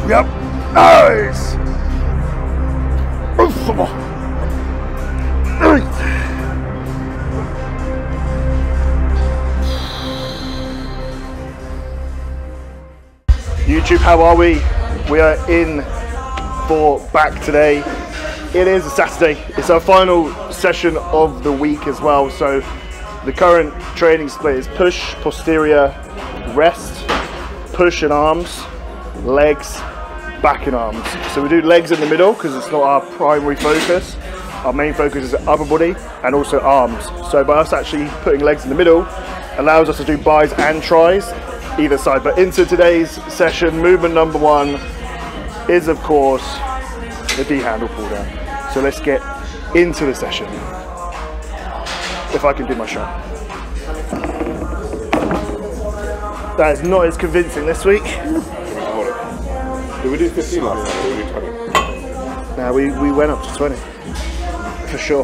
Yep. Nice. Come on. YouTube, how are we? We are in for back today. It is a Saturday. It's our final session of the week as well. So the current training split is push, posterior, rest, push and arms, legs, back and arms. So we do legs in the middle because it's not our primary focus. Our main focus is upper body and also arms. So by us actually putting legs in the middle allows us to do bis and tris either side. But into today's session, movement number one is of course the D handle pull down. So let's get into the session. If I can do my shot. That is not as convincing this week. Did we do 15 last time or did we do 20? Now we went up to 20. For sure.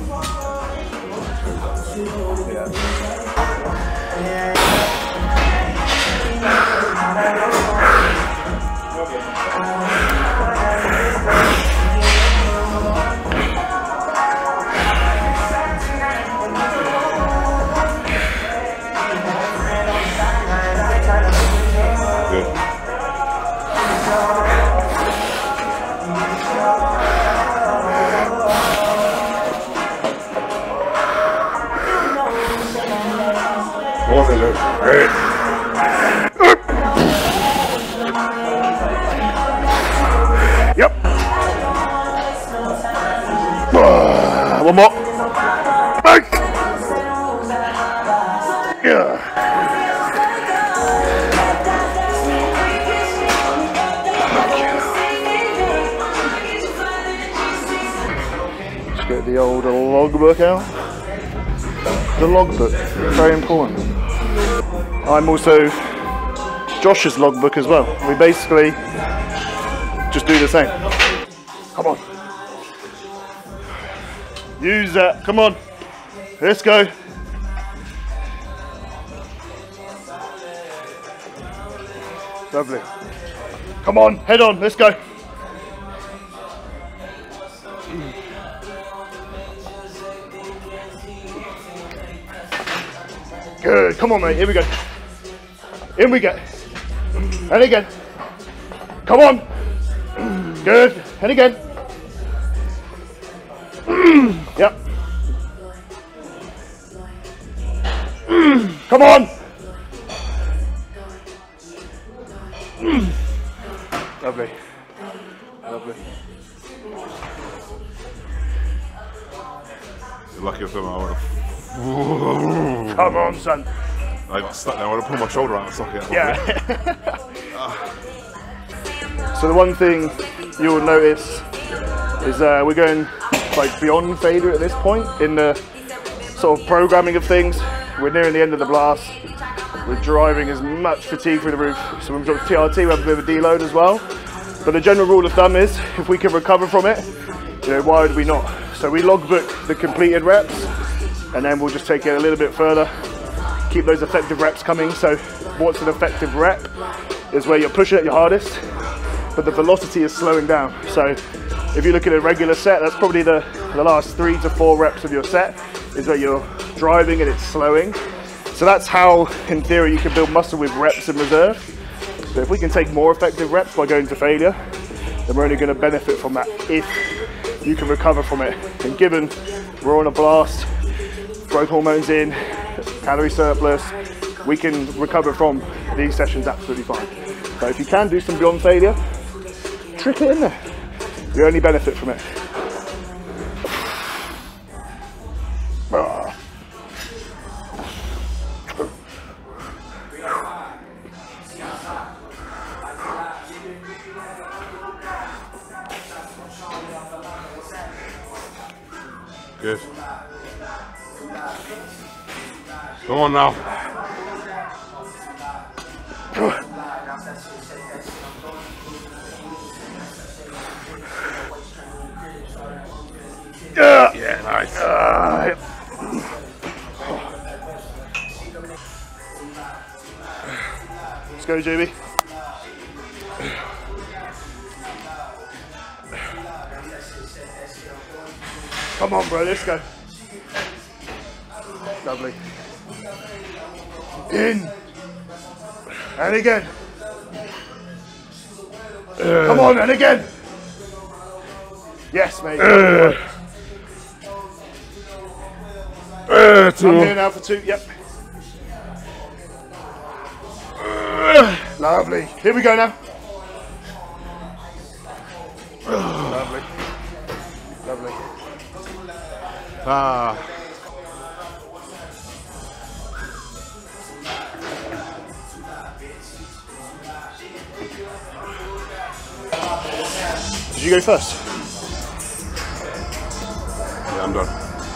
Yep. One more. Back. Yeah. Let's get the old logbook out. The logbook, very important. I'm also Josh's logbook as well. We basically just do the same. Come on. Use that. Come on. Let's go. Lovely. Come on. Head on. Let's go. Good. Come on, mate. Here we go. In we get. And again. Come on. Good. And again. Yep. Come on. Lovely. Lovely. You're lucky if I would have. Come on, son. I stuck there, I would have pulled my shoulder out and stuck it. Yeah. So the one thing you will notice is we're going like beyond failure at this point in the sort of programming of things. We're nearing the end of the blast. We're driving as much fatigue through the roof. So when we drop TRT, we have a bit of a deload as well. But the general rule of thumb is if we can recover from it, you know, why would we not? So we logbook the completed reps and then we'll just take it a little bit further. Keep those effective reps coming. So what's an effective rep is where you're pushing at your hardest, but the velocity is slowing down. So if you look at a regular set, that's probably the last 3 to 4 reps of your set is where you're driving and it's slowing. So that's how, in theory, you can build muscle with reps in reserve. But if we can take more effective reps by going to failure, then we're only going to benefit from that if you can recover from it. And given we're on a blast, growth hormones in, calorie surplus, we can recover from these sessions absolutely fine. So if you can do some beyond failure, trick it in there. You only benefit from it. Good. Come on now. Yeah, nice. Let's go, JB. Come on, bro, let's go. Lovely. In. And again. Come on, and again. Yes, mate. I'm here now for 2. Yep. Lovely. Here we go now. Lovely. Lovely. Did you go first? Yeah, I'm done.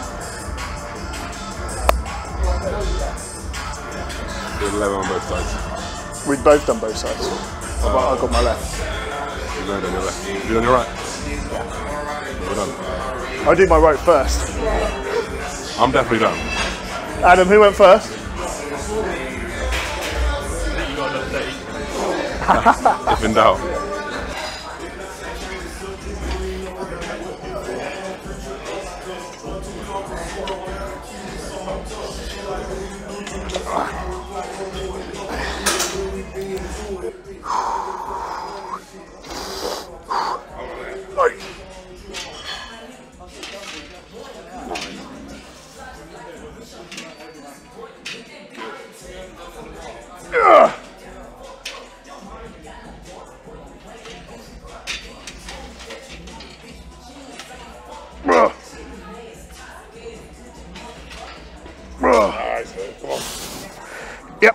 Did 11 on both sides. We'd both done both sides. I got my left. You go on your left. You on your right? Yeah. We're done. I do my right first. I'm definitely done. Adam, who went first? If in doubt. Yep.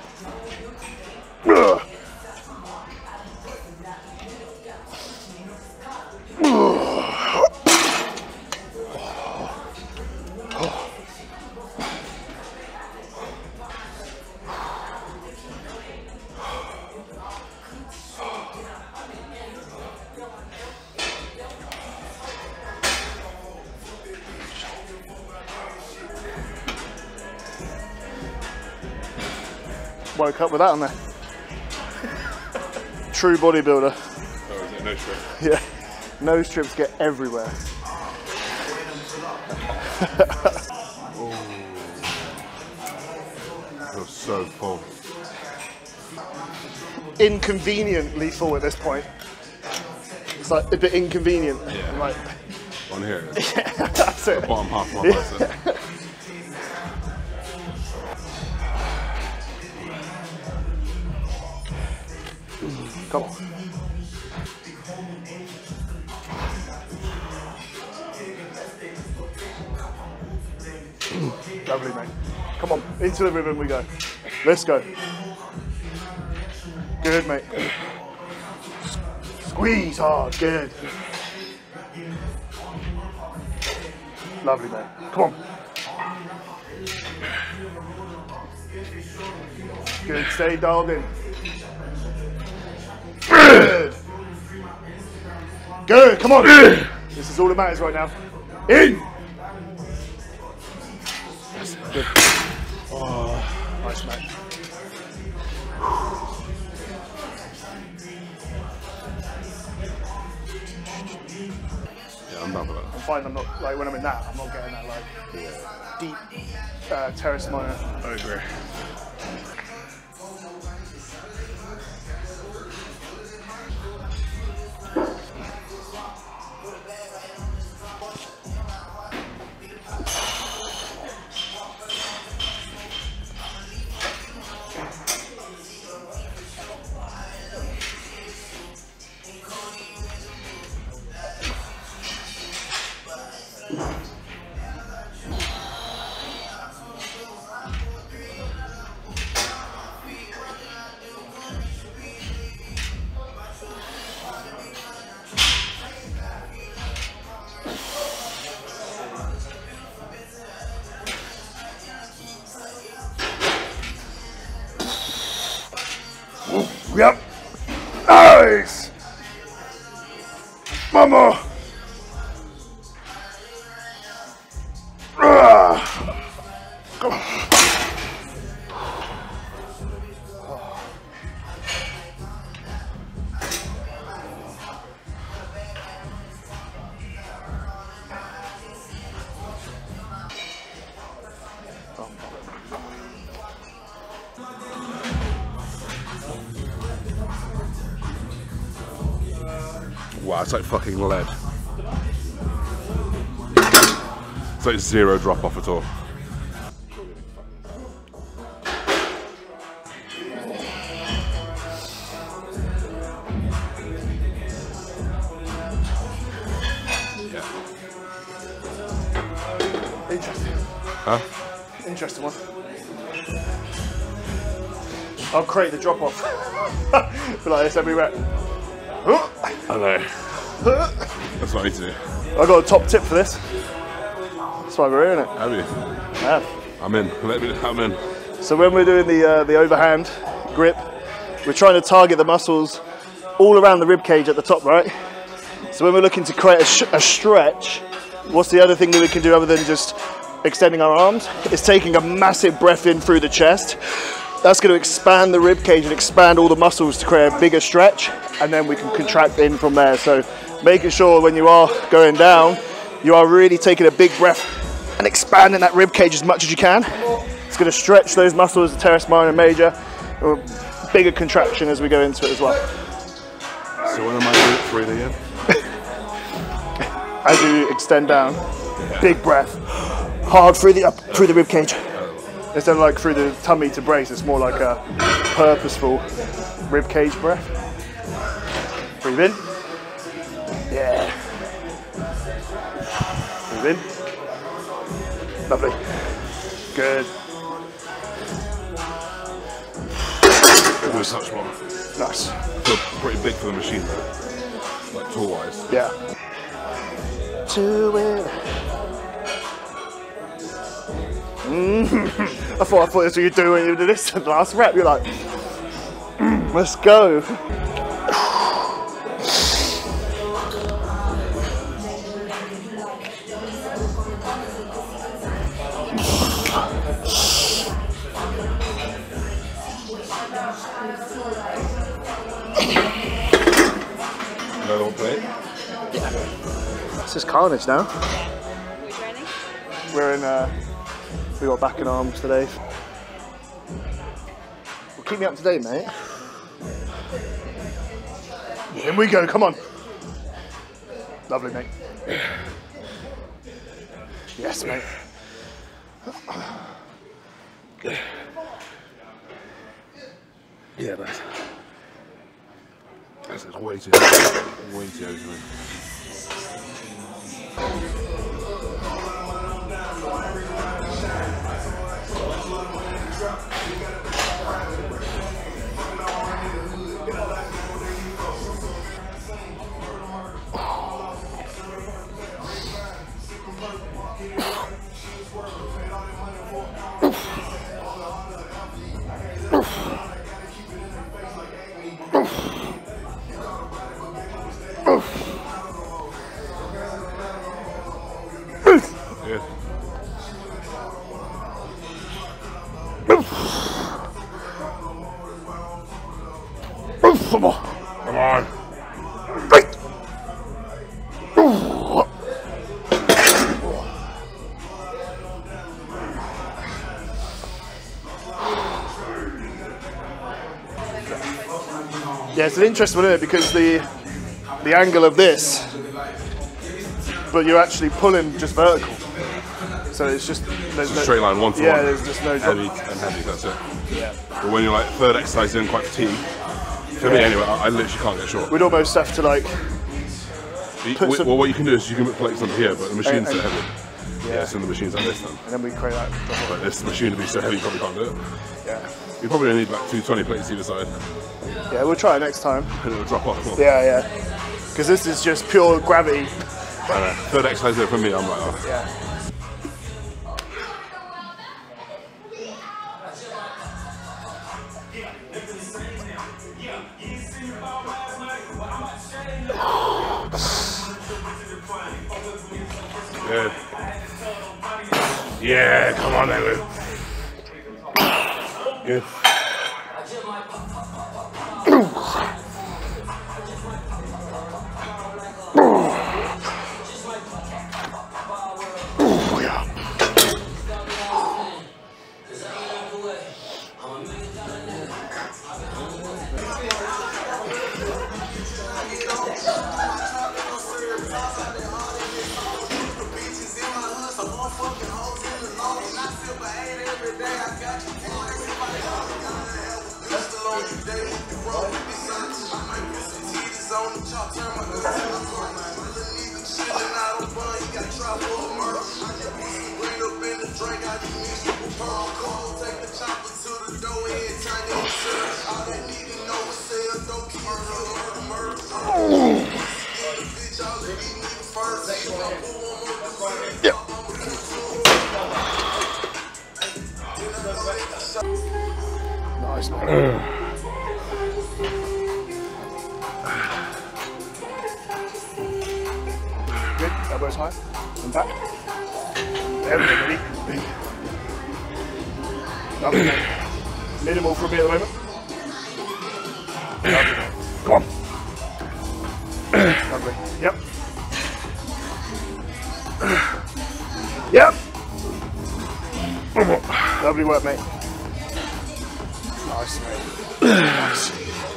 Woke up with that on there. True bodybuilder. Oh, is it no strip? Yeah. Nose strips get everywhere. You're so full. Inconveniently full at this point. It's like a bit inconvenient. Yeah. Like, On here. yeah, that's it. The bottom half of my bicep. Come on. Lovely, mate. Come on, into the rhythm we go. Let's go. Good, mate. Squeeze hard, good. Lovely, mate. Come on. Good, stay dialed in. Good. Good, come on. This is all that matters right now. In. Yes, good. Oh, nice, mate. Yeah, I'm done for that. I'm fine, I'm not, like, when I'm in that, I'm not getting that, like, deep terrace minor. I agree. Yep. Nice. Mama. Go. Wow, it's like fucking lead. It's like 0 drop off at all. Interesting. Huh? Interesting one. I'll create the drop off. Be like this every rep. I know. That's what I need to do. I got a top tip for this. That's why we're in it. Have you? Yeah. I'm in. I'm in. So when we're doing the overhand grip, we're trying to target the muscles all around the rib cage at the top, right? So when we're looking to create a stretch, what's the other thing that we can do other than just extending our arms? It's taking a massive breath in through the chest. That's going to expand the rib cage and expand all the muscles to create a bigger stretch, and then we can contract in from there. So making sure when you are going down, you are really taking a big breath and expanding that rib cage as much as you can. It's going to stretch those muscles, the teres minor and major, or bigger contraction as we go into it as well. So when am I doing it? Breathing in? As you extend down, big breath, hard through the rib cage. Instead of like through the tummy to brace, it's more like a purposeful rib cage breath. Breathe in. Yeah. Breathe in. Lovely. Good. Do a touch more. Nice. I feel pretty big for the machine though, like tool wise. Yeah. To it. I thought that's what you do when you do this last rep. You're like, let's go. Another one plate? This is carnage now. Are you training? We're in. We got back and arms today. Well, keep me up to date, mate. In we go, come on. Lovely, mate. Yes, mate. Good. Yeah, nice. That's way too heavy. Way too heavy. Come on. Come on. Yeah, it's an interesting one, isn't it? Because the angle of this, but you're actually pulling just vertical. So it's just there's no straight line, one to yeah, one. there's just no heavy and heavy. That's it. Yeah. But when you're like third exercise in, quite fatigued. For me, anyway, I literally can't get short. We'd almost have to like. Well, what you can do is you can put plates under here, but the machine's so heavy. Yeah. Yeah, so the machine's like this then. And then we create that. Like this machine would be so heavy, you probably can't do it. Yeah. You probably only need like 220 plates either side. Yeah, we'll try it next time. And it'll drop off more. Yeah, yeah. Because this is just pure gravity. I know. Third exercise there for me, I'm like, oh. Yeah. Good. Yeah, come on then. Good. Good, elbows high, and back. There we go, ready? Lovely, mate. Minimal for me at the moment. Lovely, mate. Come on. Lovely, yep. Yep. Lovely work, mate. Nice, mate. Nice.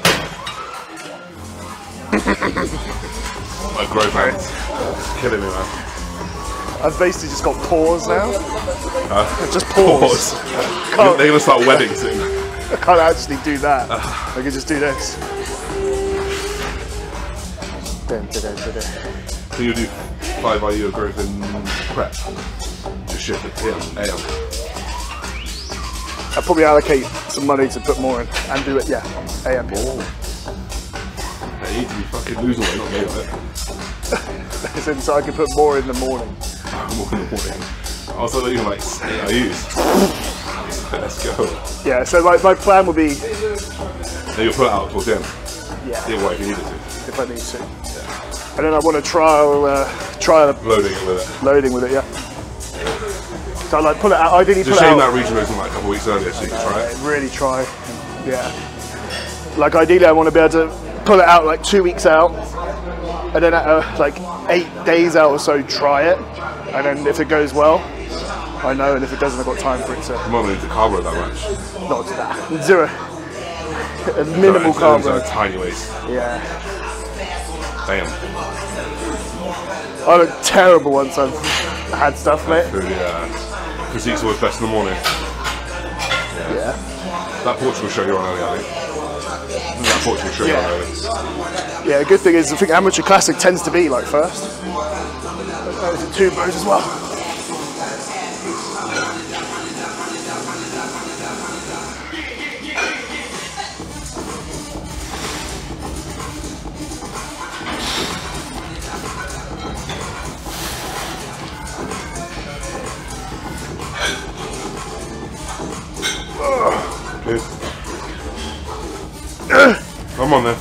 My growth hand's killing me, man. I've basically just got paws now. Just Pause. paws. They're gonna start wedding soon. I can't actually do that. I can just do this. So you do 5 IU of growth in prep? Just shift it AM. I'll probably allocate some money to put more in and do it, yeah, AM. Oh. They need to be fucking losing weight, not me, right? So I can put more in the morning. More in the morning. Also, that you like 8 IUs. Let's go. Yeah, so my plan will be... Then you'll put it out towards the end. Yeah. Yeah, what if you needed to. If I need to. Yeah. And then I want to trial Loading it with it. Loading with it, yeah. So I like pull it out. I didn't Just pull it shame out. that region was like a couple of weeks earlier, so you can try it. Really try, yeah. Like ideally, I want to be able to pull it out like 2 weeks out, and then at like 8 days out or so, try it, and then if it goes well, I know, and if it doesn't, I've got time for it to. You might need to carb load that much. Not that. Zero. A minimal carb load. A tiny waste. Yeah. Damn. I look terrible once I've had stuff, mate. Food, yeah. Physique's always best in the morning. Yeah. That Portugal show you're on earlier, I think. That Portugal show you're on earlier. Yeah, the good thing is I think Amateur Classic tends to be like first. Those are 2 bows as well. Good. Come on then.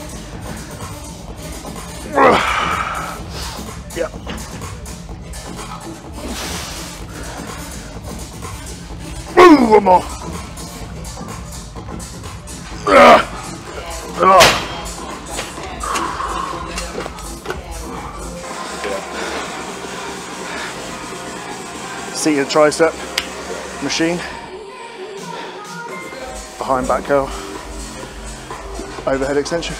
Yep. Ooh, one more. Seated tricep machine. Behind back curl. Overhead extension.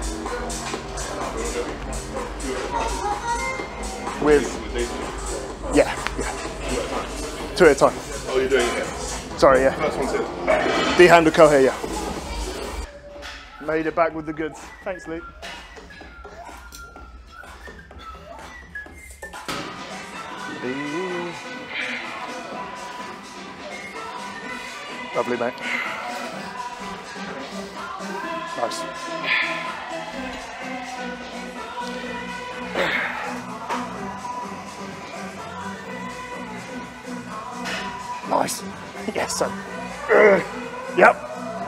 With, yeah. 2 at a time. Oh, you're doing it? Sorry, yeah. First one's it. D-handle curl here, yeah. Made it back with the goods. Thanks, Luke. Lovely, mate. Nice. Nice. Yes, son. Yep.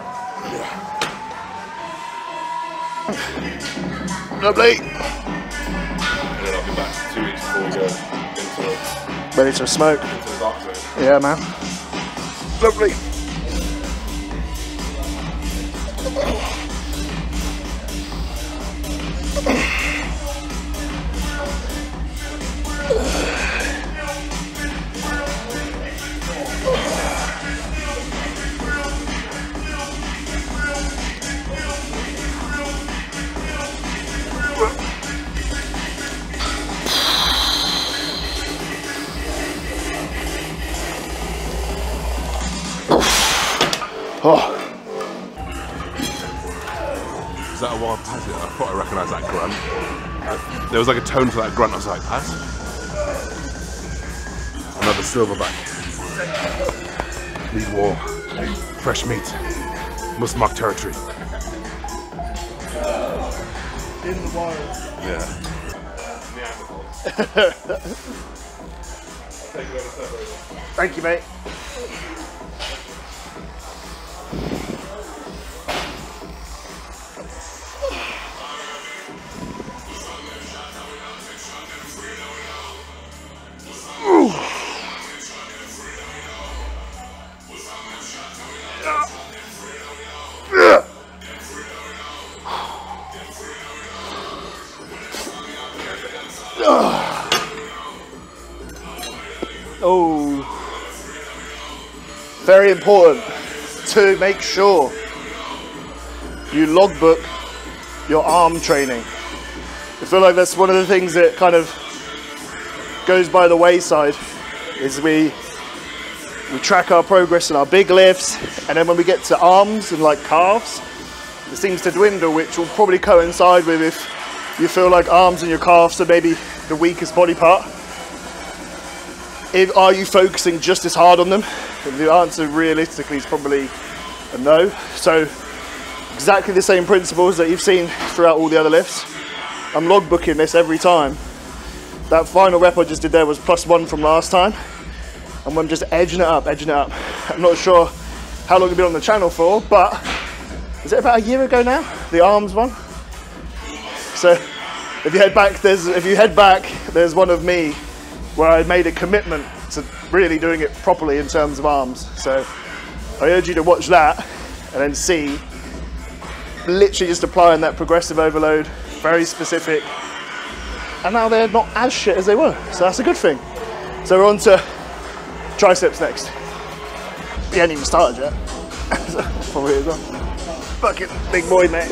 Lovely. And then I'll be back 2 weeks before we go into Ready to smoke. the dark zone. Yeah, man. Lovely. Oh. Is that a wild pass? I thought I recognised that grunt. There was like a tone to that grunt. I was like, pass? Another silverback. Lead war. Fresh meat. Must mark territory. In the wild. Yeah. Thank you, mate. Oh, very important to make sure you logbook your arm training. I feel like that's one of the things that kind of goes by the wayside, is we track our progress in our big lifts, and then when we get to arms and like calves, it seems to dwindle, which will probably coincide with if you feel like arms and your calves are maybe the weakest body part. Are you focusing just as hard on them? And the answer realistically is probably a no. So exactly the same principles that you've seen throughout all the other lifts. I'm logbooking this every time. That final rep I just did there was +1 from last time, and I'm just edging it up, edging it up. I'm not sure how long it's been on the channel for, but is it about a year ago now? The arms one. So if you head back, there's one of me where I made a commitment to really doing it properly in terms of arms. So I urge you to watch that and then see, literally just applying that progressive overload, very specific, and now they're not as shit as they were, so that's a good thing. So we're on to triceps next. We haven't even started yet. Probably as well. Fucking big boy, mate.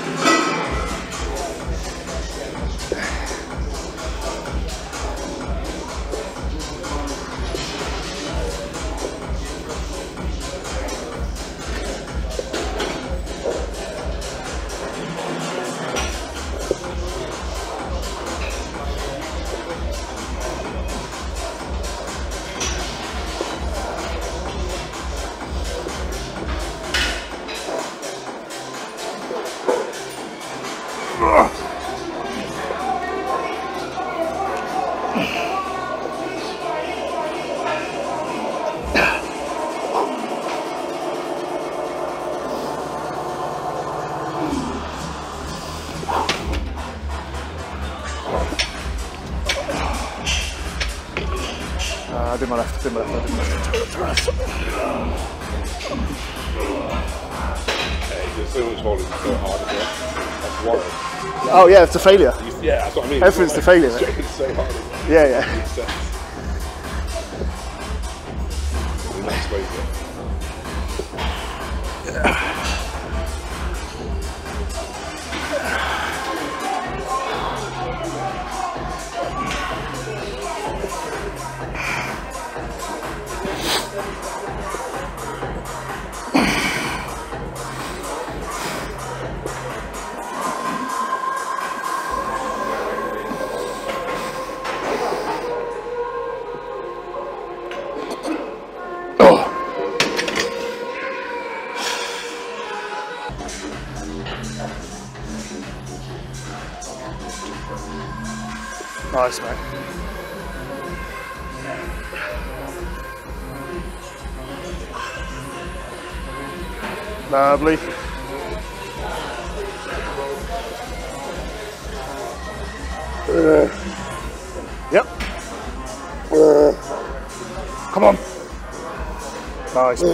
I did my left, There's so much volume, so hard as well. That's worrying. Oh yeah, it's a failure. Yeah, that's what I mean. Everything's a failure, mate. It's so hard. Yeah, yeah. Nice way to Nice, mate. Lovely. Yep. Come on. Nice.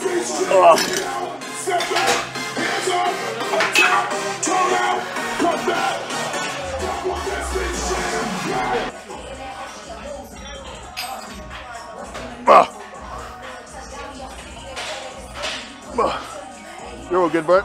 You're all good, bro.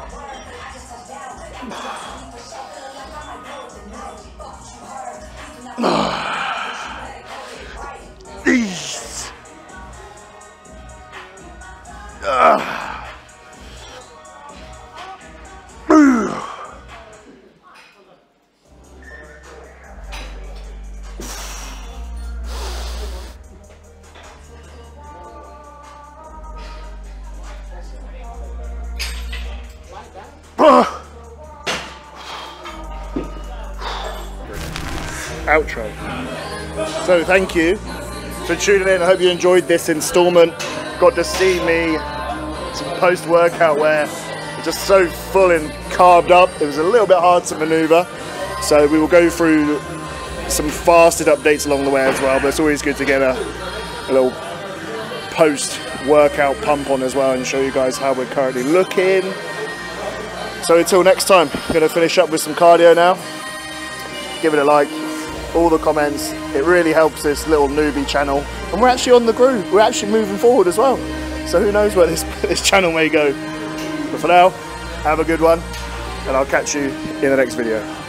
Outro. So thank you for tuning in. I hope you enjoyed this installment. Got to see me some post-workout wear. Just so full and carved up. It was a little bit hard to maneuver. So we will go through some fasted updates along the way as well. But it's always good to get a little post-workout pump on as well and show you guys how we're currently looking. So until next time, I'm going to finish up with some cardio now. Give it a like, all the comments. It really helps this little newbie channel. And we're actually on the groove. We're actually moving forward as well. So who knows where this channel may go. But for now, have a good one. And I'll catch you in the next video.